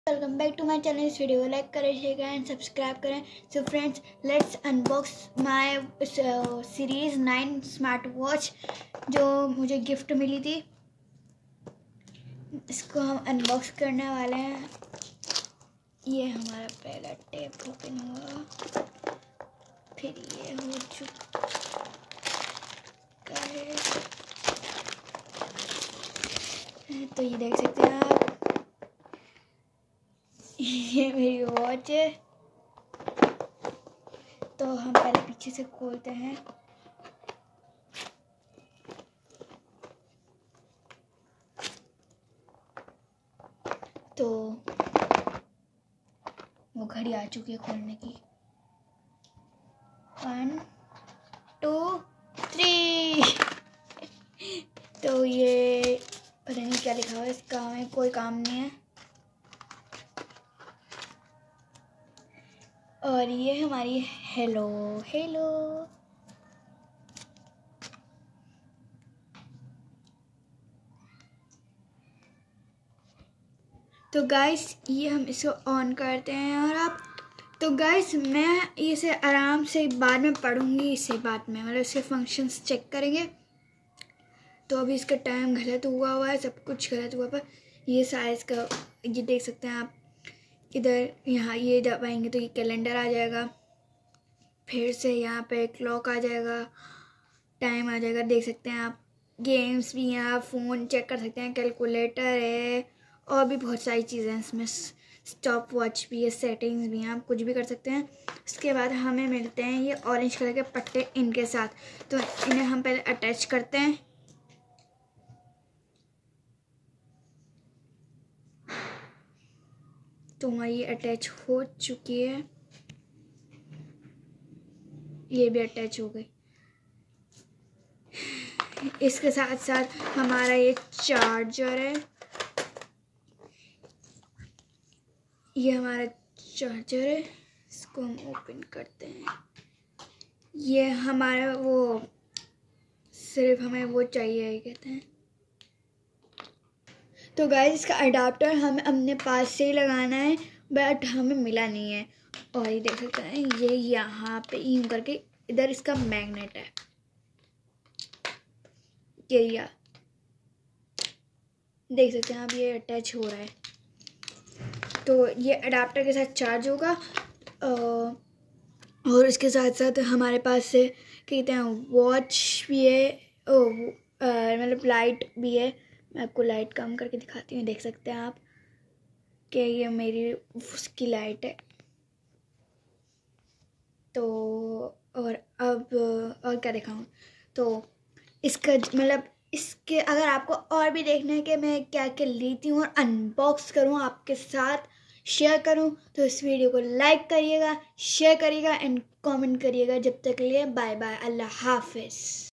Welcome back to my channel. इस video को like करें, शेयर करें एंड सब्सक्राइब करें। So friends, let's unbox my series 9 smart watch जो मुझे गिफ्ट मिली थी। इसको हम अनबॉक्स करने वाले हैं। ये हमारा पहला टेप ओपन हुआ, फिर ये हो चुका है। तो ये देख सकते हैं आप, ये मेरी वॉच है। तो हम पहले पीछे से खोलते हैं। तो वो घड़ी आ चुकी है खोलने की। 1 2 3। तो ये पता नहीं क्या लिखा हुआ है, इसका हमें कोई काम नहीं है। और ये हमारी हेलो हेलो। तो गाइस, ये हम इसको ऑन करते हैं और आप तो गाइस, मैं इसे आराम से बाद में पढ़ूंगी। इसे बाद में मतलब इसके फंक्शंस चेक करेंगे। तो अभी इसका टाइम गलत हुआ है, सब कुछ गलत हुआ। पर ये साइज़ का ये देख सकते हैं आप। इधर यहाँ ये दबाएंगे तो ये कैलेंडर आ जाएगा, फिर से यहाँ पे क्लॉक आ जाएगा, टाइम आ जाएगा। देख सकते हैं आप, गेम्स भी हैं, आप फ़ोन चेक कर सकते हैं, कैलकुलेटर है और भी बहुत सारी चीज़ें हैं इसमें। स्टॉप वॉच भी है, सेटिंग्स भी हैं, आप कुछ भी कर सकते हैं। उसके बाद हमें मिलते हैं ये ऑरेंज कलर के पट्टे इनके साथ। तो इन्हें हम पहले अटैच करते हैं। तो हमारी ये अटैच हो चुकी है, ये भी अटैच हो गई। इसके साथ साथ हमारा ये चार्जर है, ये हमारा चार्जर है। इसको हम ओपन करते हैं। ये हमारा वो सिर्फ हमें वो चाहिए कहते हैं। तो गाइस, इसका अडाप्टर हमें अपने पास से ही लगाना है, बट हमें मिला नहीं है। और ये देख सकते हैं, ये यहाँ पे यूँ करके इधर इसका मैग्नेट है। ये देख सकते हैं आप, ये अटैच हो रहा है। तो ये अडाप्टर के साथ चार्ज होगा। और इसके साथ साथ हमारे पास से कहते हैं वॉच भी है, मतलब लाइट भी है। मैं आपको लाइट कम करके दिखाती हूँ। देख सकते हैं आप कि ये मेरी उसकी लाइट है। तो और अब और क्या दिखाऊँ। तो इसका मतलब इसके अगर आपको और भी देखना है कि मैं क्या क्या लेती हूँ और अनबॉक्स करूँ आपके साथ, शेयर करूँ, तो इस वीडियो को लाइक करिएगा, शेयर करिएगा एंड कमेंट करिएगा। जब तक के लिए बाय बाय, अल्लाह हाफिज़।